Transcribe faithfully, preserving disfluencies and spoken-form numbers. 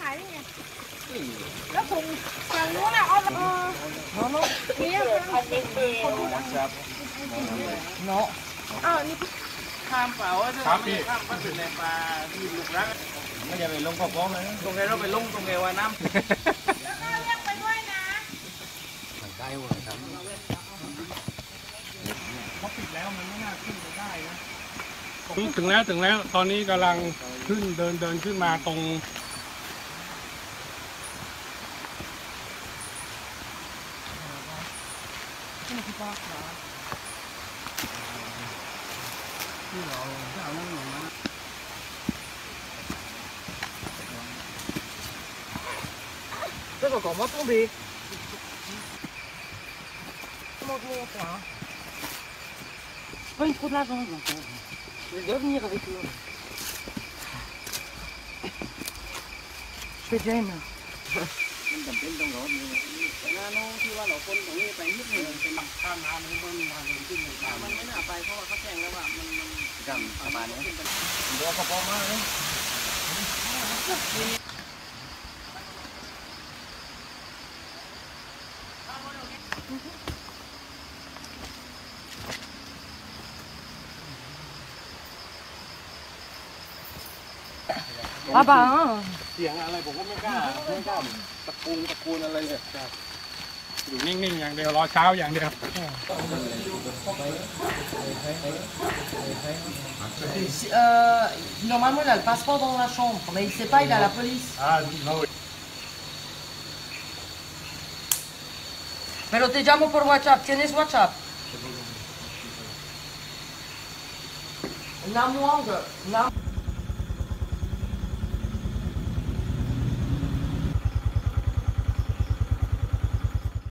ายนี่ไงแล้วถุงฝั่งนู้นอ่ะเอาเออเนี่ยอันนี้คือเนาะอ้าวนี่ข้ามเปล่าว่าจะข้ามก็ถึงในปลาที่ลูกรักไม่จะไปลงขอบฟ้องเลยตรงไหนเราไปลงตรงไหนว่าน้ำแล้วก็เรียกไปด้วยนะได้หมดครับเขาปิดแล้วมันไม่น่าขึ้นไปได้นะถึงแล้วถึงแล้วตอนนี้กำลังขึ้นเดินเดินขึ้นมาตรงที่เราจะเอานั่งหนุนนะ这个搞么东西？这么多啥？喂，不拉中了，要不你个会做？ช่วยใจมั้ยมันจำเป็นต้องรอดเลยงานโน้ที่ว่าเราคนตรงนี้ไปนิดหนึ่งเป็นข้ามน้ำมันมันมาเดินขึ้นมามันไม่น่าไปเพราะว่าเขาแจ้งแล้วว่ามันมันจำประมาณนี้เดี๋ยวเขาพอมาเลยป้าป้าเสียงอะไรผมก็ไม่กล้าไม่กล้าตะกูลตะกูลอะไรเนี่ยอยู่นิ่งๆอย่างเดียวรอเช้าอย่างเดียว Euh, normalement, il a le passeport dans la chambre, mais il ne sait pas, il est à la police. Ah, non. Me lo te llamo por WhatsApp. ¿Tienes WhatsApp? Namuang. Nam